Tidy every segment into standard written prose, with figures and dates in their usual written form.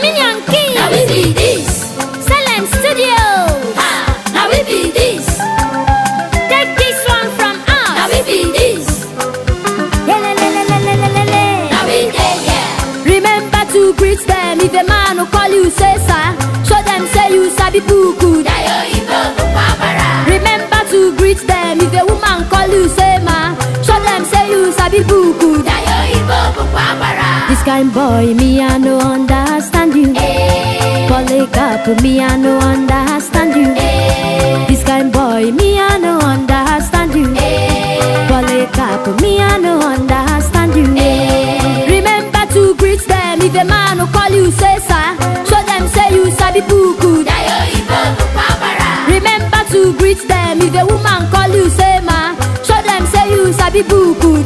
Dominion King. Now we be this. Salem Studio. Now we be this. Take this one from us. Now we be this. Now we dey here. remember to greet them. If a man who call you say sir, show them say you sabi buku. Remember to greet them. If a woman call you say ma, show them say you sabi buku. This kind boy me I no understand you. Polycarp me I no understand you. This kind boy me I no understand you. Polycarp me I no understand you. Remember to greet them. If a man who call you say sir, show them say you sabi buku. Remember to greet them. If a woman call you say ma, show them say you sabi buku.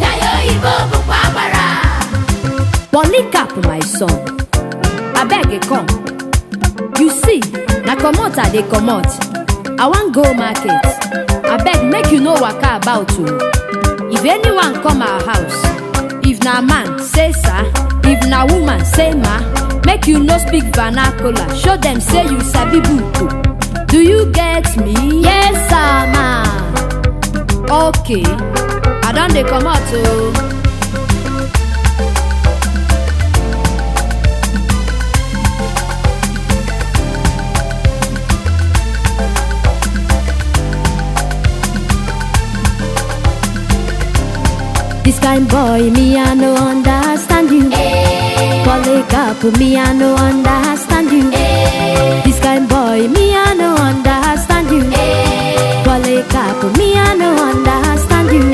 Polycarp my son, I beg you come. You see, na comot I dey comot. I wan go market. I beg make you know waka about you. If anyone come our house, if na man say sir, if na woman say ma, make you no speak vernacular. Show them say you sabi buku. Do you get me? Yes sir ma. Okay, I don dey comot o. This kind boy, me I no understand you. Polycarp, me I no understand you. This kind boy, me I no understand you. Polycarp, me I no understand you.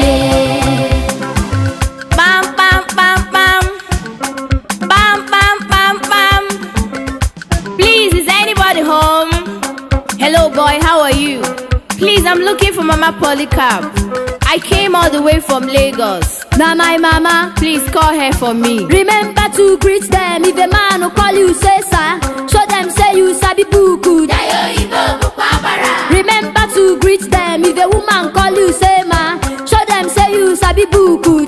Bam bam bam bam, bam bam bam bam. Please, is anybody home? Hello, boy, how are you? Please, I'm looking for Mama Polycarp. I came all the way from Lagos. Na my mama, please call her for me. Remember to greet them. If a man who call you say sir, show them say you sabi buku. Remember to greet them. If a woman call you say ma, show them say you sabi buku.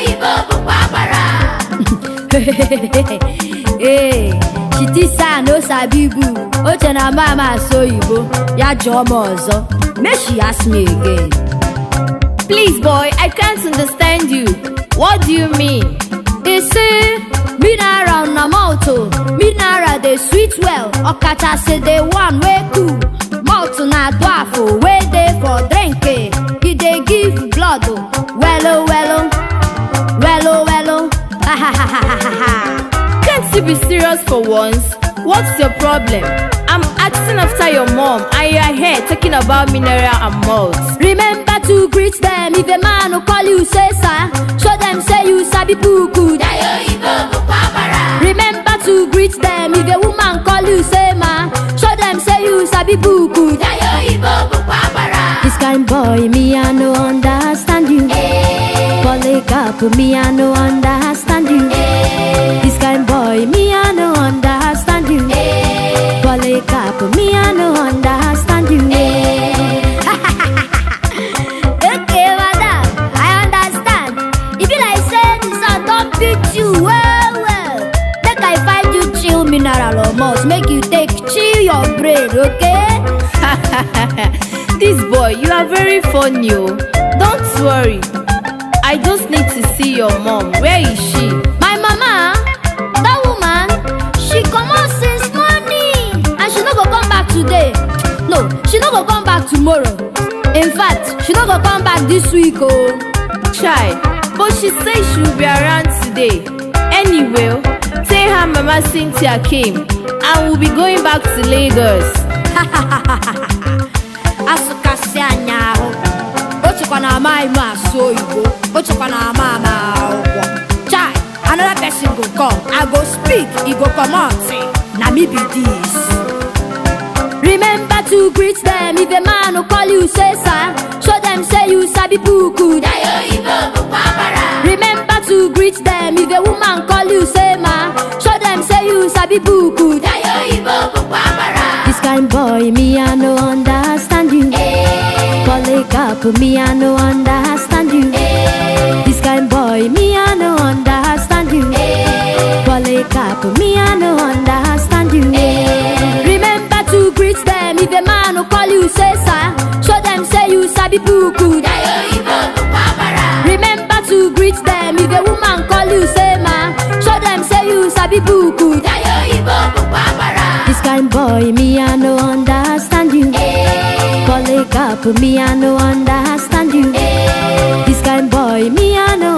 Hey, Chitisa no sabi bu. Oche na mama so ibo. Ya jomo ozo. Make she ask me again. Please, boy, I can't understand you. What do you mean? You see, mineral na moto, mineral they sweet well. Okata say they one way cool. Moto na dwafo, way they for drinking. He they give blood. Wello, wello, wello, wello. Ha ha ha ha ha ha. Can't you be serious for once? What's your problem? I'm asking after your mom, and you are here talking about mineral and malt. Remember to greet them. If a man who call you say sir, show them say you sabi buku. Remember to greet them. If a woman call you say ma, show them say you sabi buku. This kind boy me I no understand you. Polycarp me I no understand you. This kind boy me I no understand you. Polycarp me I no understand you. Okay, madam, I understand. If you like say this I don't beat you well. Make I find you chill mineral or malt. Make you take chill your brain, okay? This boy, you are very funny. Don't worry. I just need to see your mom. Where is she? My mama, that woman, she come out since morning. And she no go come back today. No, she no go come back tomorrow. In fact, she no go come back this week, oh. Child, but she said she will be around today. Anyway, tell her Mama Cynthia came and we'll be going back to Lagos. Asukasi anyaho. Ochikwa na mai ma so ibo. Ochikwa na mama okwo. Chai, another person go come. I go speak, he go come out. Na me be this. Remember to greet them. If a man who call you say sir, show them say you sabi buku. Remember to greet them. If a woman call you say ma, show them say you sabi buku. This kind boy me I no understand you. Polycarp me I no understand you. This kind boy me I no understand you. Polycarp me I no understand you. a man who call you say sir, show them say you sabi buku. Remember to greet them. If a woman call you say ma, show them say you sabi buku. This kind boy me I no understand you. Call a couple me I no understand you. This kind boy me I no